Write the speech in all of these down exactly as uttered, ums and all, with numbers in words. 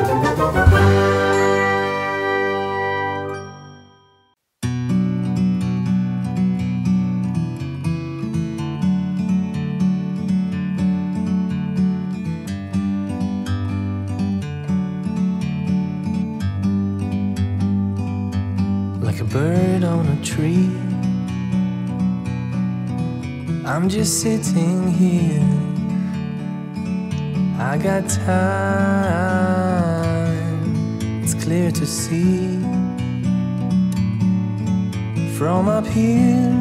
Like a bird on a tree, I'm just sitting here. I got time, it's clear to see. From up here,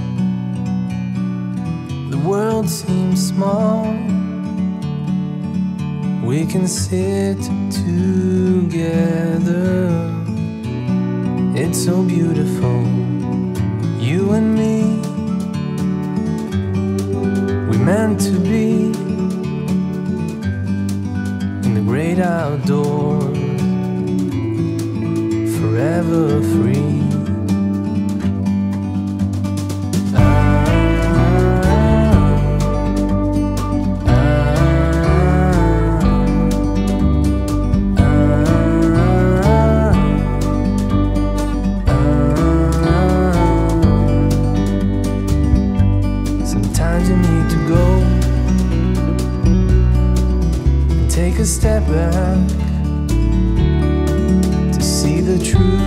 the world seems small. We can sit together. It's so beautiful, you and me. We meant to be in the great outdoors, forever free. Take a step back to see the truth.